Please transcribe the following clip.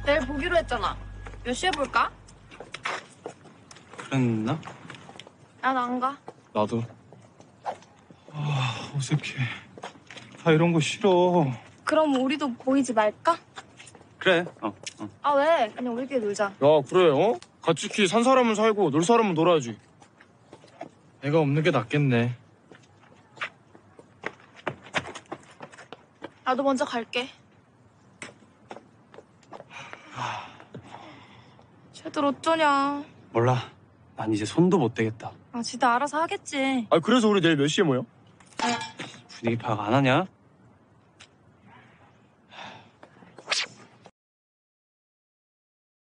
내일 보기로 했잖아. 몇 시에 볼까? 그랬나? 난 안 가. 나도. 어색해. 다 이런 거 싫어. 그럼 우리도 보이지 말까? 그래. 아 왜? 그냥 우리끼리 놀자. 야, 그래, 어? 같이 키 산 사람은 살고 놀 사람은 놀아야지. 내가 없는 게 낫겠네. 나도 먼저 갈게. 쟤들 어쩌냐. 몰라. 난 이제 손도 못 대겠다. 아, 지도 알아서 하겠지. 아, 그래서 우리 내일 몇 시에 모여? 분위기 파악 안 하냐?